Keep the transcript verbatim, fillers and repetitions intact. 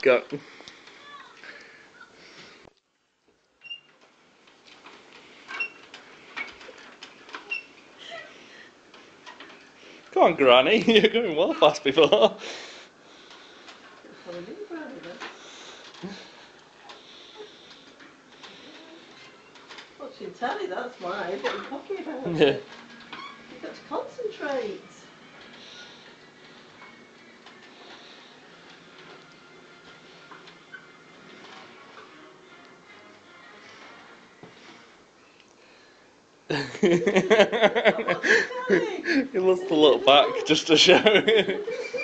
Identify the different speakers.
Speaker 1: Go. Come on, Granny, you're going well fast before.
Speaker 2: Watching telly, that's why. What are you talking about?
Speaker 1: Yeah.
Speaker 2: You've got to concentrate.
Speaker 1: He loves to look back just to show.